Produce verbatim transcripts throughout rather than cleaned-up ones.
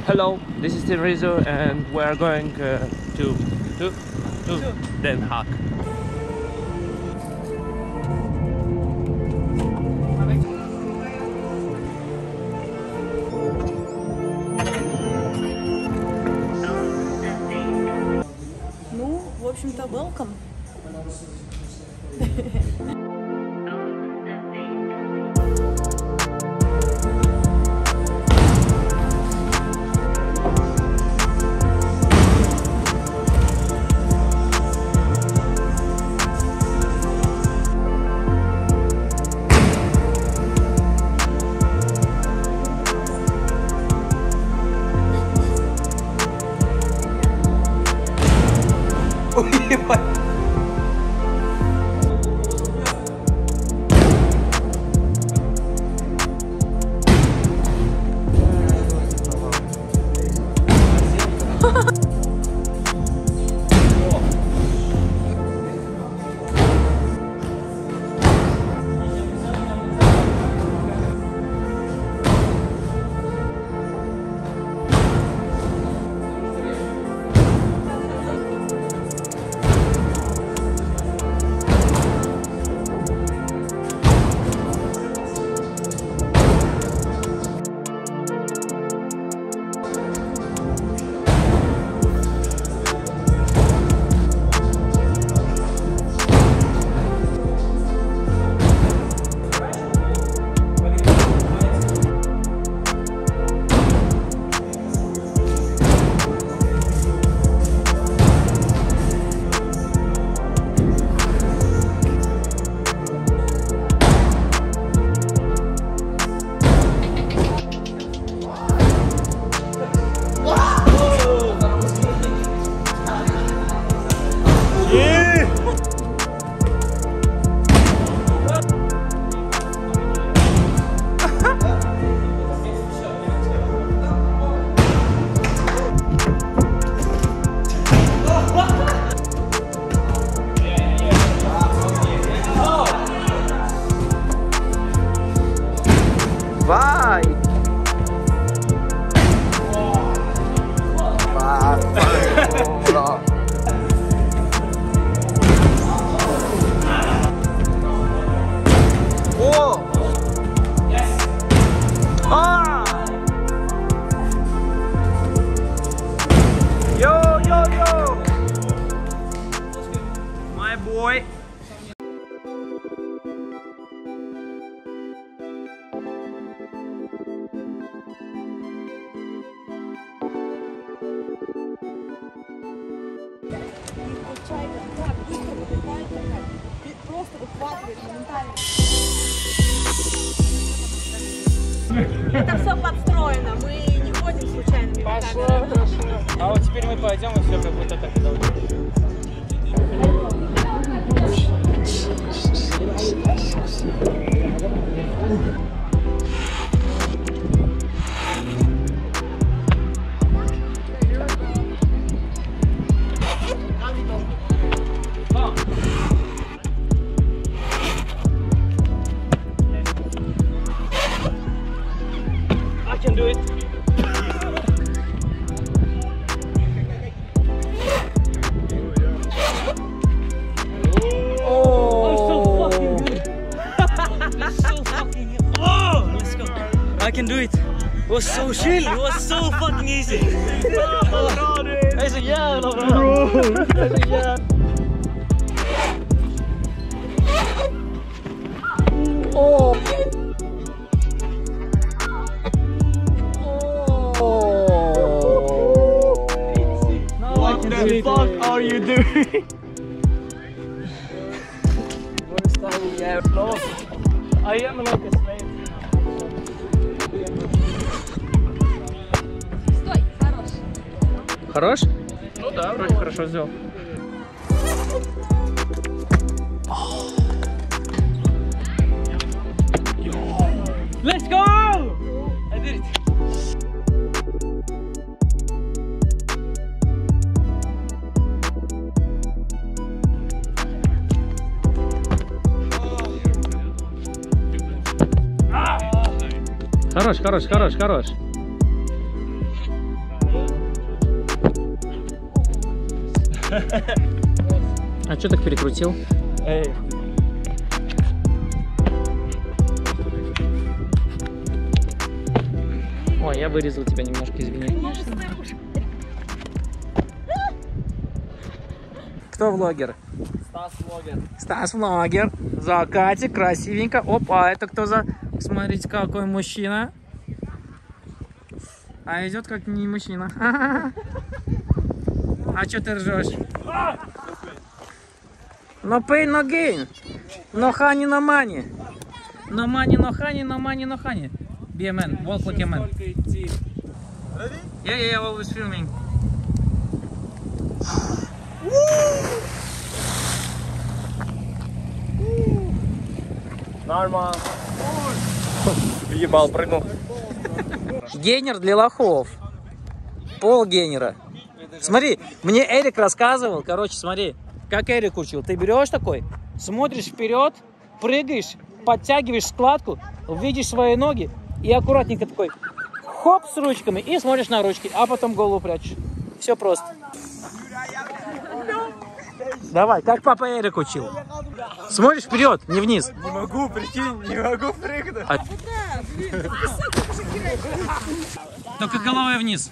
Hello, this is Tenerizo and we are going uh, to, to, to Den Haag. Ну, в общем-то, welcome. Vai! Oh! Yes! Ah! Yo, yo, yo! My boy! Просто выхватывает моментально. Это все подстроено, мы не ходим случайными камерами. А вот теперь мы пойдем и все как будто так и должно быть. I can do it. Oh, I'm so fucking good. It's so fucking good. Oh, let's go. I can do it. It was so chill. It was so fucking easy. Hij zei ja, bro. Hij zei ja. Oh. What the fuck are you doing? I am like a slave. Стой, хорош. Хорош? Ну да, вроде хорошо сделал. Let's go! I did it. Хорош, хорош, хорош, хорош. А что так перекрутил? Эй. Ой, я вырезал тебя немножко, извини. Кто влогер? Стас влогер. Стас влогер. Закатик, красивенько. Опа, это кто за... Смотрите, какой мужчина. А идет как не мужчина. А что ты ржешь? No pain, no gain. No honey, no money. No money, no honey, no money, no honey. Be a man, walk like a man. Yeah, yeah, always filming. Нормально. Ебал, прыгнул. Гейнер для лохов. Пол гейнера. Смотри, мне Эрик рассказывал, короче, смотри, как Эрик учил. Ты берешь такой, смотришь вперед, прыгаешь, подтягиваешь складку, видишь свои ноги и аккуратненько такой хоп с ручками и смотришь на ручки, а потом голову прячешь. Все просто. Давай, как папа Эрик учил. Смотришь вперед, не вниз. Не могу, прикинь, не могу прыгнуть. А... Только головой вниз.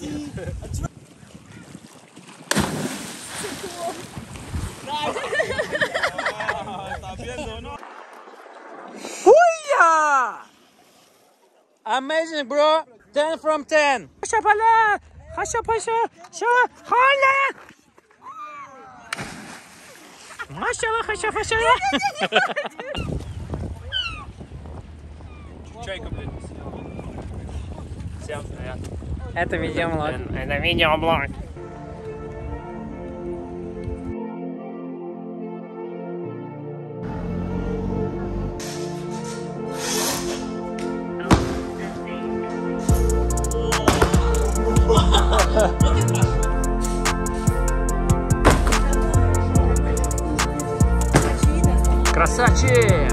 Хуя! Amazing, bro. ten from ten. Хаша поля, хаша паша, ша, халя. Машалла, хаша, хаша. Чайка, блин. Всем привет. Это видеоблог. Это видеоблог. Красавчик!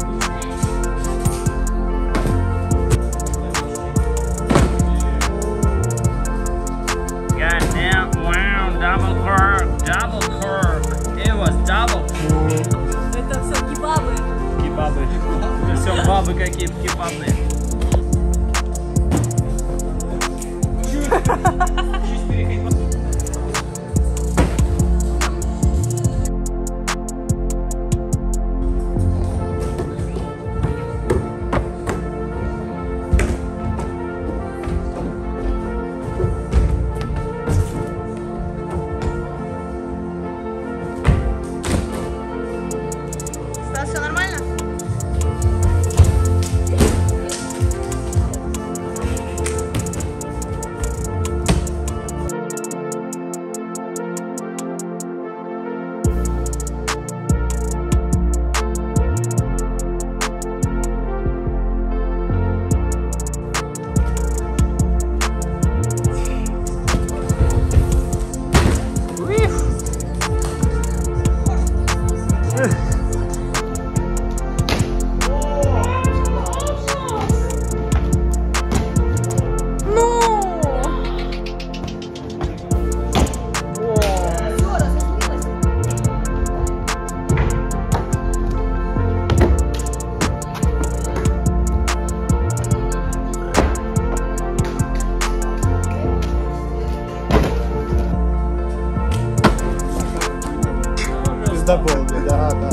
Goddamn, wow, double curve, double curve. It was double curve. Это все кебабы. Кебабы. Это все бабы какие-то кебабные. Стас, все нормально? Пиздобол, да, да.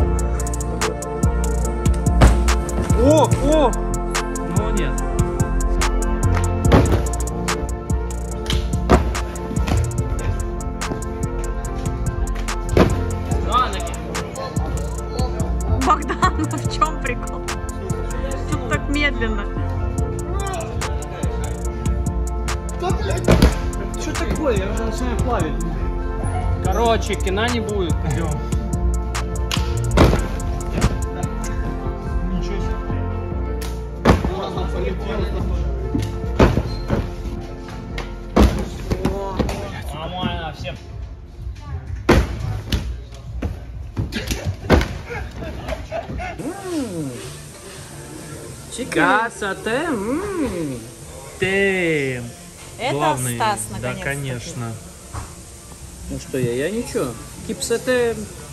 О, о! Ну нет. Богдан, ну в чем прикол? Тут так медленно. Что такое? Я уже начинаю плавить. Короче, кино не будет. Идем. Ничего себе. Нормально, всем. Красота. Ты. Это Главный. Стас, Да, наконец-то. конечно. Ну что я, я ничего. Кипс это